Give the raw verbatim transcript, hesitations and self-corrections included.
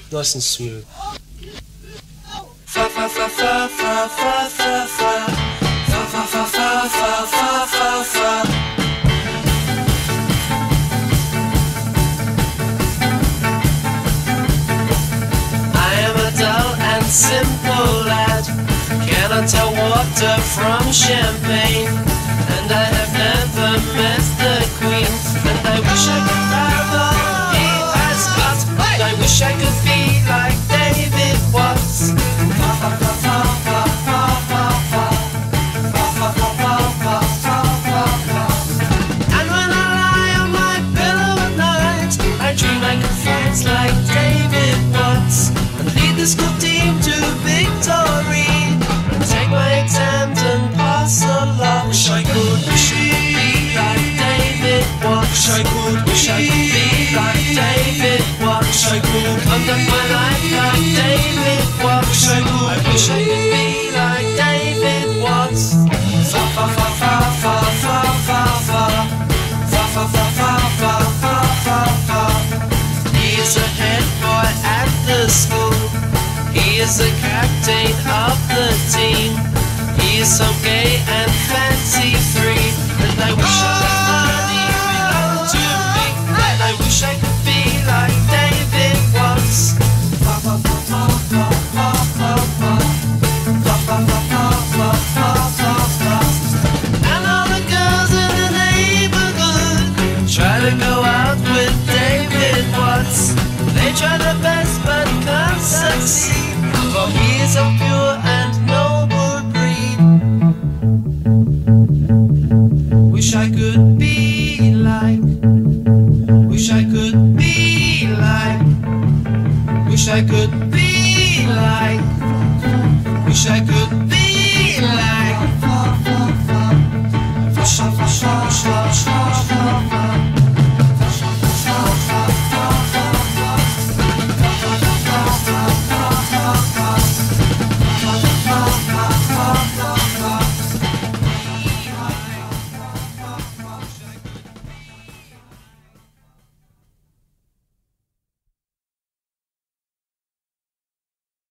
nice and smooth. Fa fa fa fa fa fa fa fa fa fa fa fa fa fa fa fa. I am a dull and simple lad, cannot tell water from champagne, and I have never met the Queen, and I wish I could have all he has got, and I wish I could be like David Watts. Fa fa fa fa fa fa fa fa fa fa fa fa fa fa fa. And when I lie on my pillow at night, I dream I could fight like David Watts and lead the school team to victory, and take my exams and pass along. Wish I could, wish I could be like David Watts. Wish I could, wish I could be like David Watts. Wish I could conduct my life like David Watts. Wish I could, I wish I could be like David Watts. Fa fa fa fa fa fa fa fa fa fa fa fa fa fa fa fa. He is a head boy at the school. He is the captain of the team. He is so gay and fancy free, and I wish all that money belonged to me, and I wish I could be like David Watts. Fa fa fa fa fa fa fa fa fa fa fa fa fa fa fa. And all the girls in the neighborhood try to go out with David Watts. They try their best but can't succeed, for he is a pure and noble breed. Wish I could be like, wish I could be like, wish I could be like, wish I could be like.